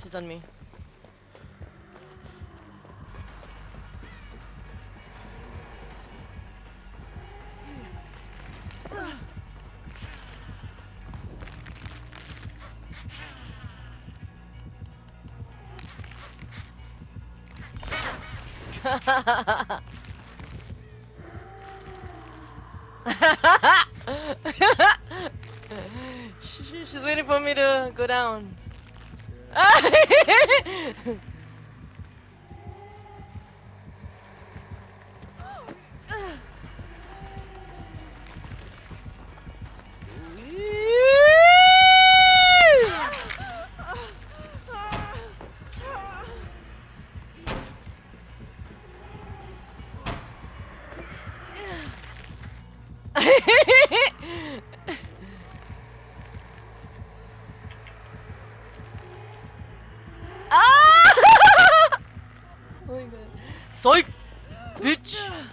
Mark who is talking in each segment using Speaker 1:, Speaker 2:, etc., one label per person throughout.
Speaker 1: She's on me. She's waiting for me to go down. Ah! Oh my god. Psych! Bitch!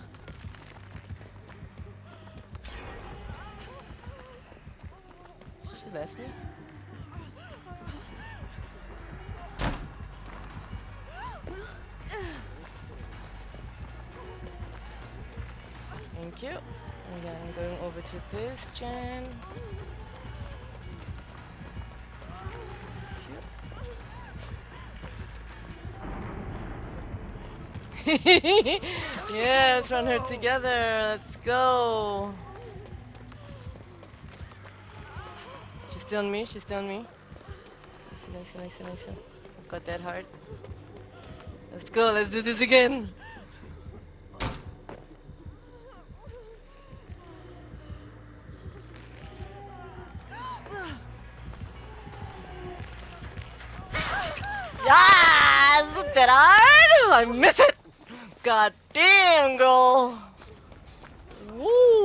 Speaker 1: She left me? Thank you. And then I'm going over to this gen. Yeah, let's run her together. Let's go. She's still on me. She's still on me. Nice. I've got that heart. Let's go. Let's do this again. Yeah, isn't that hard? I miss it. God damn, girl. Woo.